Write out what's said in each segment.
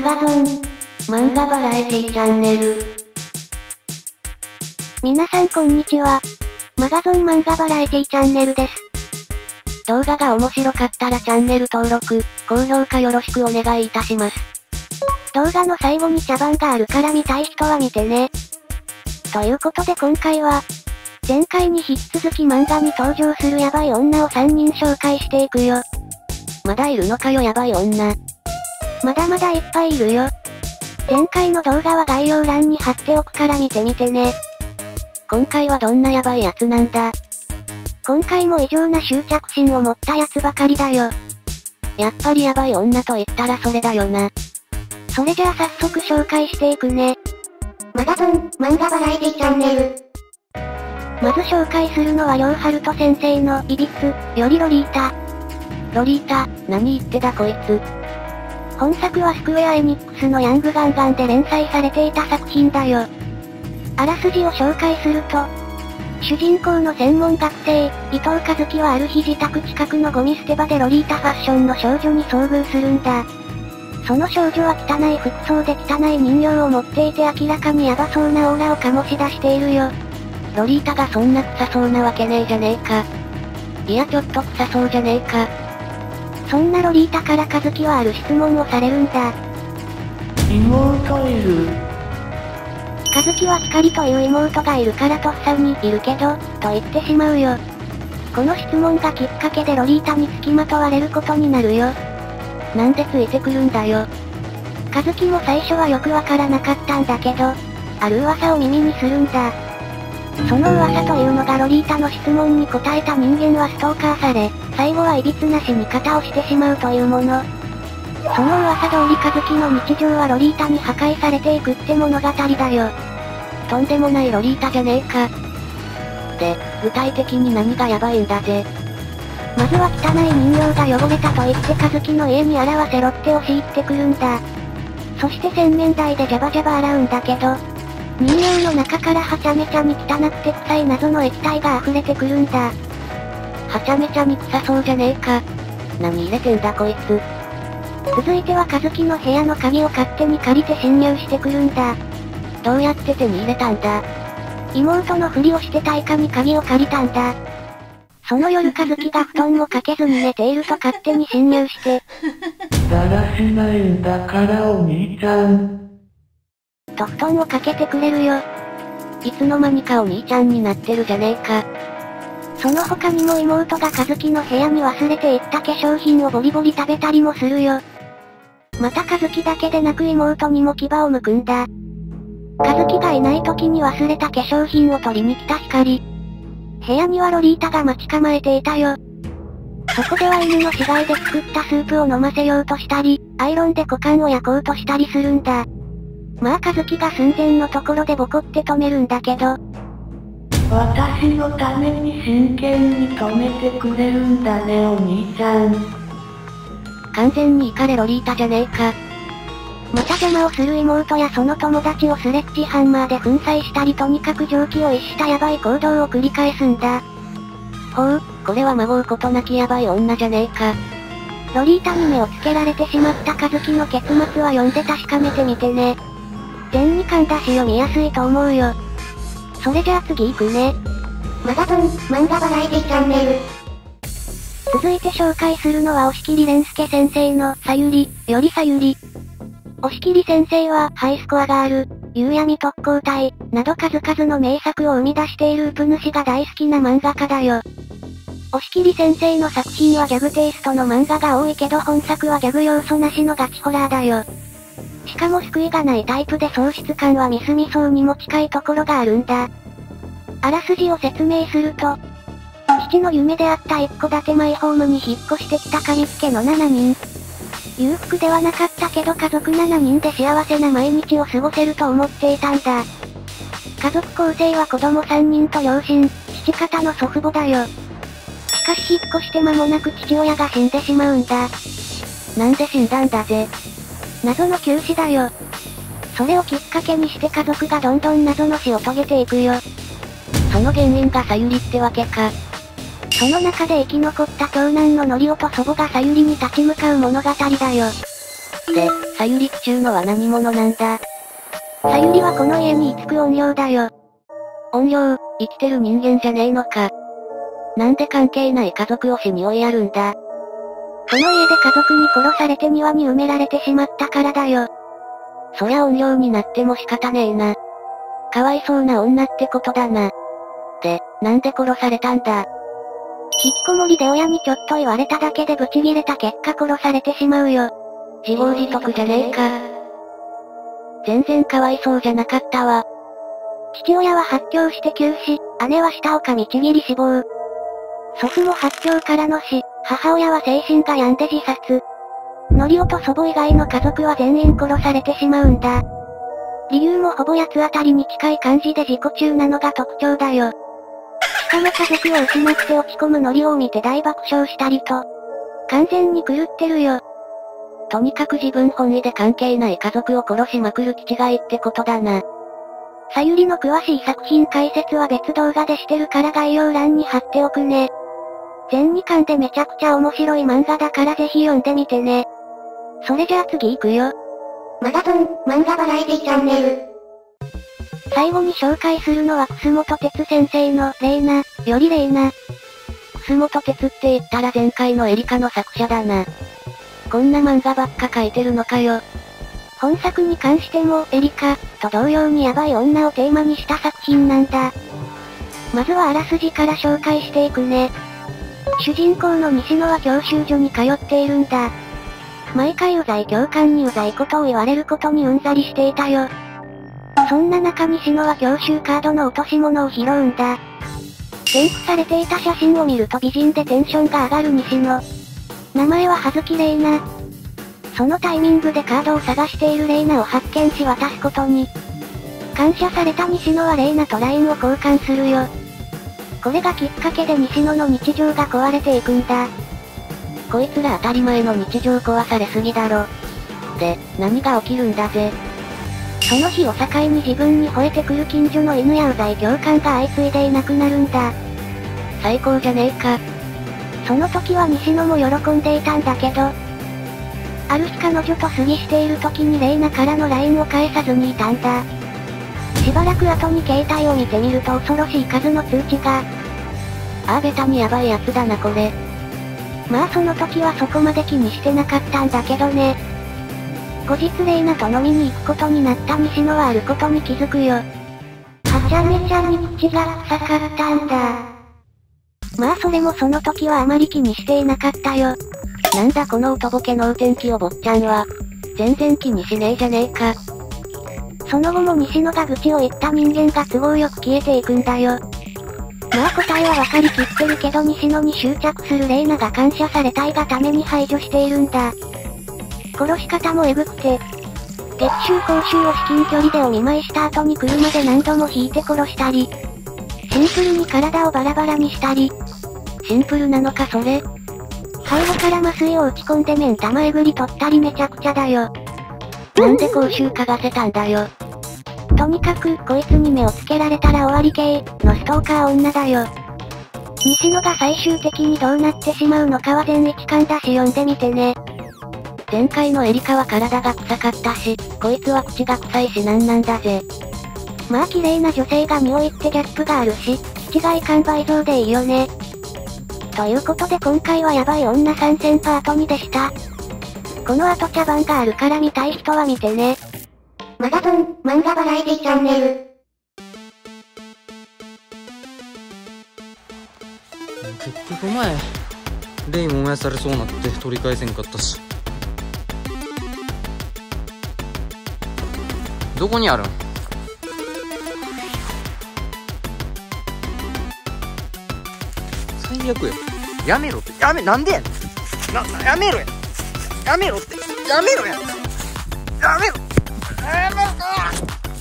ガゾン、漫画バラエティチャンネル。皆さんこんにちは。マガゾン漫画バラエティチャンネルです。動画が面白かったらチャンネル登録、高評価よろしくお願いいたします。動画の最後に茶番があるから見たい人は見てね。ということで今回は、前回に引き続き漫画に登場するヤバい女を3人紹介していくよ。まだいるのかよヤバい女。まだまだいっぱいいるよ。前回の動画は概要欄に貼っておくから見てみてね。今回はどんなヤバいやつなんだ。今回も異常な執着心を持ったやつばかりだよ。やっぱりヤバい女と言ったらそれだよな。それじゃあ早速紹介していくね。マガゾン、漫画バラエティチャンネル。まず紹介するのは両春人先生のいびつよりロリータ。ロリータ、何言ってだこいつ。本作はスクウェア・エニックスのヤングガンガンで連載されていた作品だよ。あらすじを紹介すると、主人公の専門学生、伊藤和樹はある日自宅近くのゴミ捨て場でロリータファッションの少女に遭遇するんだ。その少女は汚い服装で汚い人形を持っていて明らかにヤバそうなオーラを醸し出しているよ。ロリータがそんな臭そうなわけねえじゃねえか。いやちょっと臭そうじゃねえか。そんなロリータから和樹はある質問をされるんだ。 妹いる？ 和樹は光という妹がいるからとっさにいるけど、と言ってしまうよ。この質問がきっかけでロリータに付きまとわれることになるよ。なんでついてくるんだよ。和樹も最初はよくわからなかったんだけど、ある噂を耳にするんだ。その噂というのがロリータの質問に答えた人間はストーカーされ、最後はいびつな死に方をしてしまうというもの。その噂通り和樹の日常はロリータに破壊されていくって物語だよ。とんでもないロリータじゃねえか。で、具体的に何がヤバいんだぜ。まずは汚い人形が汚れたと言って和樹の家に洗わせろって押し入ってくるんだ。そして洗面台でジャバジャバ洗うんだけど、人形の中からはちゃめちゃに汚くて臭い謎の液体が溢れてくるんだ。はちゃめちゃに臭そうじゃねえか。何入れてんだこいつ。続いては和樹の部屋の鍵を勝手に借りて侵入してくるんだ。どうやって手に入れたんだ。妹のふりをして対価に鍵を借りたんだ。その夜和樹が布団をかけずに寝ていると勝手に侵入して。 だらしないんだからお兄ちゃん。 と布団をかけてくれるよ。いつの間にかお兄ちゃんになってるじゃねえか。その他にも妹が和樹の部屋に忘れていった化粧品をボリボリ食べたりもするよ。また和樹だけでなく妹にも牙を剥くんだ。和樹がいない時に忘れた化粧品を取りに来た光。部屋にはロリータが待ち構えていたよ。そこでは犬の死骸で作ったスープを飲ませようとしたり、アイロンで股間を焼こうとしたりするんだ。まあ和樹が寸前のところでボコって止めるんだけど。 私のために真剣に止めてくれるんだねお兄ちゃん。 完全にイカレロリータじゃねえか。また邪魔をする妹やその友達をスレッジハンマーで粉砕したりとにかく常軌を逸したヤバい行動を繰り返すんだ。ほう、これはまごうことなきヤバい女じゃねえか。ロリータに目をつけられてしまった和樹の結末は読んで確かめてみてね。全2巻だし読みやすいと思うよ。それじゃあ次行くね。マガゾン、漫画バラエティチャンネル。続いて紹介するのは押切蓮介先生のさゆり、よりさゆり。押切先生は、ハイスコアガール、夕闇特攻隊、など数々の名作を生み出しているウプ主が大好きな漫画家だよ。押切先生の作品はギャグテイストの漫画が多いけど本作はギャグ要素なしのガチホラーだよ。しかも救いがないタイプで喪失感はミスミソウにも近いところがあるんだ。あらすじを説明すると、父の夢であった一戸建てマイホームに引っ越してきたかみつけの7人。裕福ではなかったけど家族7人で幸せな毎日を過ごせると思っていたんだ。家族構成は子供3人と両親、父方の祖父母だよ。しかし引っ越して間もなく父親が死んでしまうんだ。なんで死んだんだぜ。謎の急死だよ。それをきっかけにして家族がどんどん謎の死を遂げていくよ。その原因がさゆりってわけか。その中で生き残った長男ののりおと祖母がさゆりに立ち向かう物語だよ。で、 さゆりっちゅうのは何者なんだ？さゆりはこの家に居つく怨霊だよ。怨霊、生きてる人間じゃねえのか。なんで関係ない家族を死に追いやるんだ。その家で家族に殺されて庭に埋められてしまったからだよ。そりゃ怨霊になっても仕方ねえな。かわいそうな女ってことだな。で、なんで殺されたんだ？引きこもりで親にちょっと言われただけでブチギレた結果殺されてしまうよ。自業自得じゃねえか。全然かわいそうじゃなかったわ。父親は発狂して急死、姉は舌を噛みちぎり死亡。祖父も発狂からの死、母親は精神が病んで自殺。のりおと祖母以外の家族は全員殺されてしまうんだ。理由もほぼ八つ当たりに近い感じで自己中なのが特徴だよ。しかも家族を失って落ち込むのりおを見て大爆笑したりと。完全に狂ってるよ。とにかく自分本位で関係ない家族を殺しまくる気違いってことだな。さゆりの詳しい作品解説は別動画でしてるから概要欄に貼っておくね。全2巻でめちゃくちゃ面白い漫画だからぜひ読んでみてね。それじゃあ次行くよ。 マガゾン、漫画バラエティチャンネル。 最後に紹介するのは楠本哲先生のレイナ、よりレイナ。楠本哲って言ったら前回のエリカの作者だな。こんな漫画ばっか書いてるのかよ。本作に関してもエリカと同様にヤバい女をテーマにした作品なんだ。まずはあらすじから紹介していくね。主人公の西野は教習所に通っているんだ。毎回うざい教官にうざいことを言われることにうんざりしていたよ。そんな中西野は教習カードの落とし物を拾うんだ。添付されていた写真を見ると美人でテンションが上がる西野。名前は葉月レイナ。そのタイミングでカードを探しているレイナを発見し渡すことに。感謝された西野はレイナと LINE を交換するよ。これがきっかけで西野の日常が壊れていくんだ。こいつら当たり前の日常壊されすぎだろ。で、何が起きるんだぜ。その日を境に自分に吠えてくる近所の犬やうざい教官が相次いでいなくなるんだ。最高じゃねえか。その時は西野も喜んでいたんだけど、ある日彼女と過ぎしている時にレイナからの LINE を返さずにいたんだ。しばらく後に携帯を見てみると恐ろしい数の通知が。ああベタにヤバいやつだなこれ。まあその時はそこまで気にしてなかったんだけどね。後日レイナと飲みに行くことになった西野はあることに気づくよ。はちゃめちゃに口が臭かったんだ。まあそれもその時はあまり気にしていなかったよ。なんだこのおとぼけのう天気お坊ちゃんは。全然気にしねえじゃねえか。その後も西野が愚痴を言った人間が都合よく消えていくんだよ。まあ答えは分かりきってるけど西野に執着するレイナが感謝されたいがために排除しているんだ。殺し方もエグくて、月収報酬を至近距離でお見舞いした後に車で何度も引いて殺したり、シンプルに体をバラバラにしたり。シンプルなのかそれ？背後から麻酔を打ち込んで目ん玉えぐり取ったりめちゃくちゃだよ。なんで口臭嗅がせたんだよ。とにかく、こいつに目をつけられたら終わり系のストーカー女だよ。西野が最終的にどうなってしまうのかは全1巻だし読んでみてね。前回のエリカは体が臭かったし、こいつは口が臭いしなんだぜ。まあ綺麗な女性が身を言ってギャップがあるし、気違い感倍増でいいよね。ということで今回はヤバい女参戦パート2でした。この後茶番があるから見たい人は見てね。 マガゾン、漫画バラエティチャンネル。 結局前、レイも燃やされそうなって取り返せんかったし。どこにあるん？最悪よ。やめろって。なんでやねん。やめろや。やめろって。やめろや。やめろ。やめろか。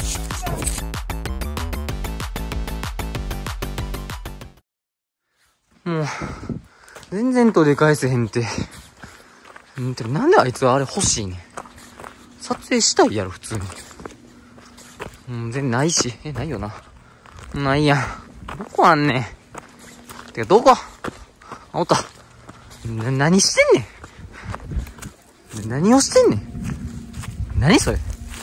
もう、全然取り返せへんて。なんであいつはあれ欲しいねん。撮影したいやろ、普通に。全然ないし。ないよな。ないやん。どこあんねん。てか、どこ？おった。何してんねん。何をしてんねん。 何それ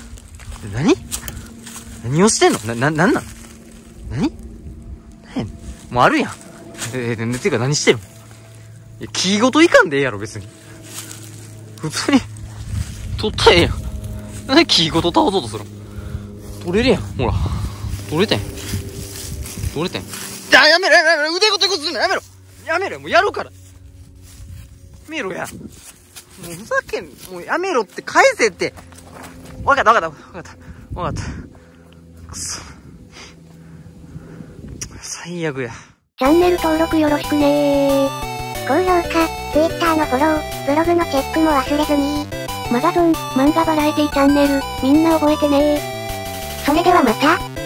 何をしてんのなんなん何何やねん。もうあるやん。ていうか何してるの？いや、気ごといかんでええやろ、別に。普通に、取ったらええやん。なんで気ごと倒そうとするの？取れるやん、ほら。取れたやん。やめろ腕ごとすんのやめろもうやるから。やめろや。もうふざけん、もうやめろって返せって。わかった。くそ。最悪や。 チャンネル登録よろしくねー。 高評価、Twitter のフォロー、ブログのチェックも忘れずに。 マガゾン、漫画バラエティチャンネル、みんな覚えてねー。 それではまた。